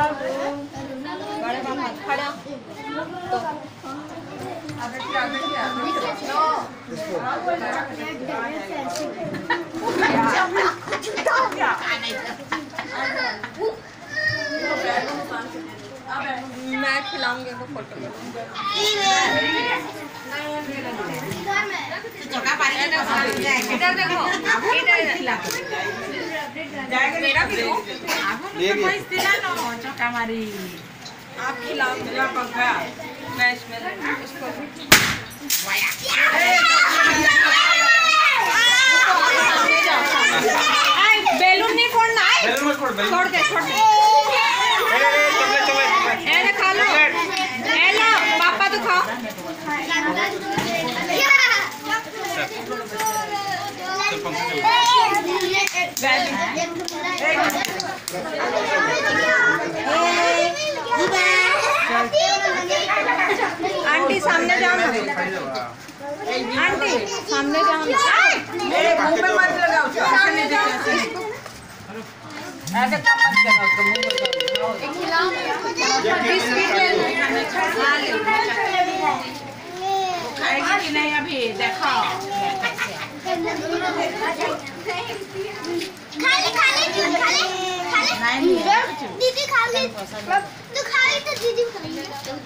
बड़े मामा खड़े तो मैं खिलाऊंगी को फोटो इधर देखो मेरा भी दो चौका मारी आप खिलाओ मेरा पंखा मैं इसमें इसको बैलून नहीं फोड़ना है छोड़ दे ए खा लो ए लो पापा तो खाओ आंटी सामने जाओ ना आंटी सामने जाओ ना मुंह पे मत लगाओ सामने जाओ ऐसे कम मत लगाओ तो मुंह पे खिलाओ बिस्किट ले लो खाएगी कि नहीं अभी देखो दीदी खा ली तू खा ली तो दीदी खाएगी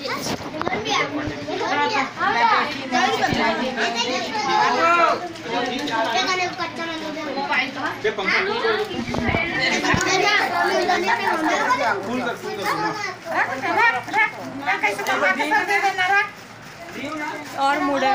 और मुड़े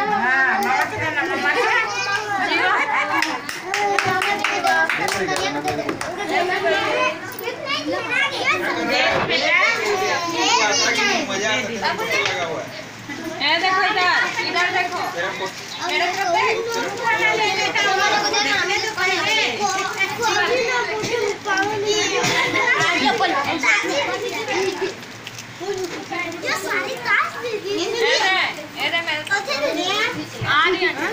देखो इधर देखो मेरे तरफ देख